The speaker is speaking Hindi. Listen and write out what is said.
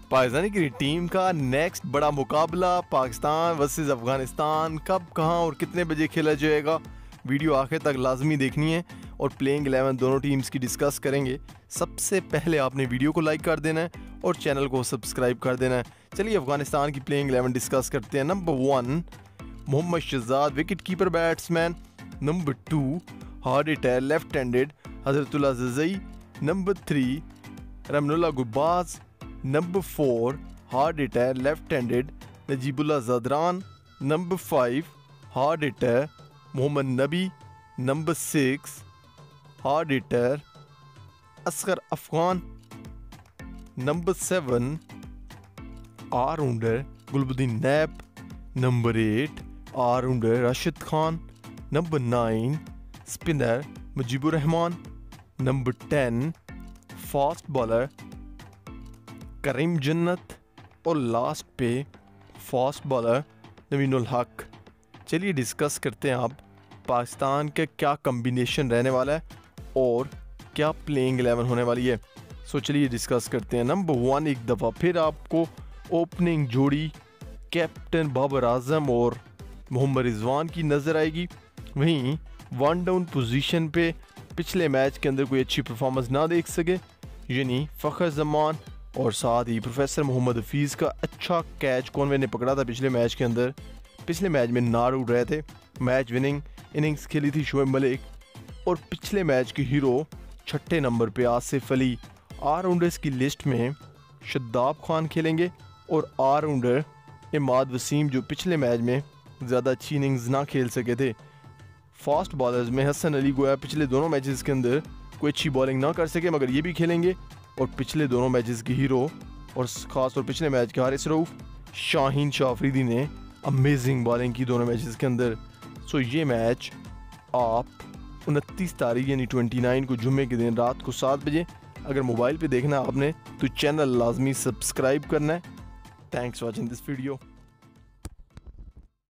पाकिस्तानी क्रिकेट टीम का नेक्स्ट बड़ा मुकाबला पाकिस्तान वर्सेस अफगानिस्तान कब, कहां और कितने बजे खेला जाएगा। वीडियो आखिर तक लाजमी देखनी है और प्लेइंग 11 दोनों टीम्स की डिस्कस करेंगे। सबसे पहले आपने वीडियो को लाइक कर देना है और चैनल को सब्सक्राइब कर देना है। चलिए अफगानिस्तान की प्लेइंग 11 डिस्कस करते हैं। Number 1 Mohammad Shahzad wicket keeper batsman. Number 2 hard hitter left handed Hazratullah Zazai. Number 3 Rahmanullah Gurbaz. Number 4 hard hitter left handed Najibullah Zadran. Number 5 hard hitter Mohammad Nabi. Number 6 hard hitter Asghar Afghan. Number 7 all rounder Gulbadin Naib. Number 8 all rounder Rashid Khan. Number 9 spinner Mujeebur Rahman. Number 10 fast bowler Karim Janat और लास्ट पे फास्ट बॉलर नवीनुल हक। चलिए डिस्कस करते हैं आप पाकिस्तान के क्या कम्बिनेशन रहने वाला है और क्या प्लेइंग 11 होने वाली है। सो चलिए डिस्कस करते हैं। नंबर 1 एक दफ़ा फिर आपको ओपनिंग जोड़ी कैप्टन बाबर आजम और मोहम्मद रिजवान की नज़र आएगी। वहीं वन डाउन पोजीशन पे पिछले मैच के अंदर कोई अच्छी परफॉर्मेंस ना देख सके यानी फ़खर जमान और साथ ही प्रोफेसर मोहम्मद हफीज़ का अच्छा कैच कॉनवे ने पकड़ा था पिछले मैच के अंदर। पिछले मैच में नार उड़ रहे थे। मैच विनिंग इनिंग्स खेली थी शोएब मलिक और पिछले मैच के हीरो छठे नंबर पे आसिफ अली। ऑलराउंडर्स की लिस्ट में शद्दाब खान खेलेंगे और ऑलराउंडर इमाद वसीम जो पिछले मैच में ज़्यादा अच्छी इनिंग्स ना खेल सके थे। फास्ट बॉलर्स में हसन अली गोया पिछले दोनों मैचेस के अंदर कोई अच्छी बॉलिंग ना कर सके मगर ये भी खेलेंगे और पिछले दोनों मैचेस के हीरो और ख़ास तौर पिछले मैच के हारिस रऊफ शाहीन शाह अफरीदी ने अमेजिंग बॉलिंग की दोनों मैचेस के अंदर। सो ये मैच आप 29 तारीख यानी 29 को जुम्मे के दिन रात को 7 बजे अगर मोबाइल पे देखना है आपने तो चैनल लाजमी सब्सक्राइब करना है। Thanks watching this video.